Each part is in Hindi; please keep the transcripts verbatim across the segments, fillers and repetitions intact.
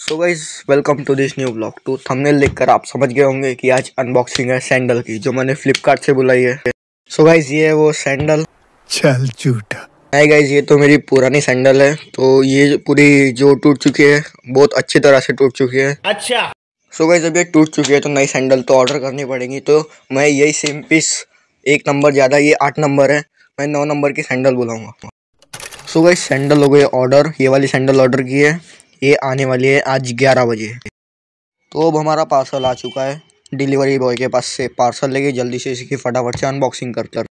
So guys welcome to this new blog. तो थंबनेल देखकर आप समझ गए होंगे कि आज अनबॉक्सिंग है सैंडल की, जो मैंने फ्लिपकार्ट से बुलाई है। सो गाइस ये है वो सैंडल। चल झूठा है गाइस, ये तो मेरी पुरानी सैंडल है। तो ये पूरी जो टूट चुकी है, बहुत अच्छी तरह से टूट चुकी है। अच्छा। सो गाइस जब ये टूट चुकी है तो नई सैंडल तो ऑर्डर करनी पड़ेगी। तो मैं यही सेम पीस एक नंबर ज़्यादा, ये आठ नंबर है, मैं नौ नंबर की सैंडल बुलाऊंगा। सो गाइस सैंडल हो गई ऑर्डर। ये वाली सैंडल ऑर्डर की है, ये आने वाली है आज ग्यारह बजे। तो अब हमारा पार्सल आ चुका है डिलीवरी बॉय के पास से। पार्सल लेके जल्दी से इसकी फटाफट से अनबॉक्सिंग करते हैं।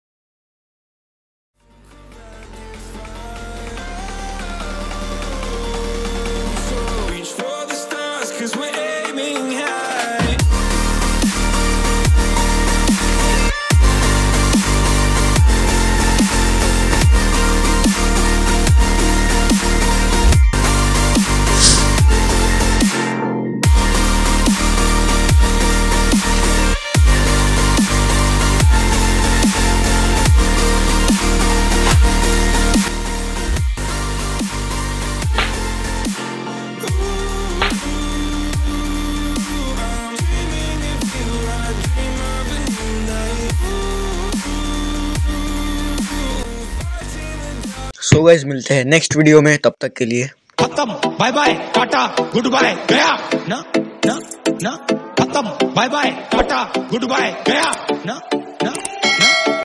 सो गाइस मिलते हैं नेक्स्ट वीडियो में, तब तक के लिए खत्म। Bye bye tata goodbye गया ना ना ना खत्म। Bye bye tata goodbye गया ना।